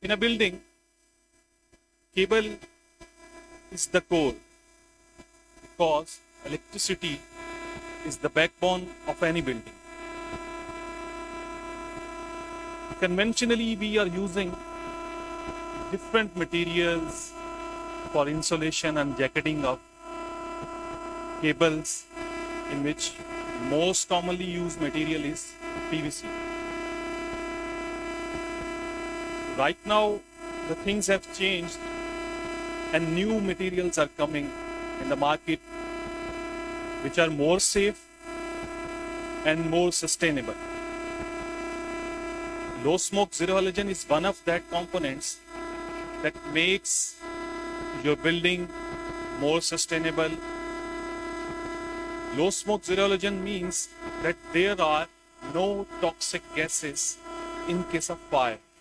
In a building, cable is the core because electricity is the backbone of any building. Conventionally, we are using different materials for insulation and jacketing of cables, in which most commonly used material is PVC. Right now, the things have changed and new materials are coming in the market which are more safe and more sustainable. Low smoke zero halogen is one of that components that makes your building more sustainable. Low smoke zero halogen means that there are no toxic gases in case of fire.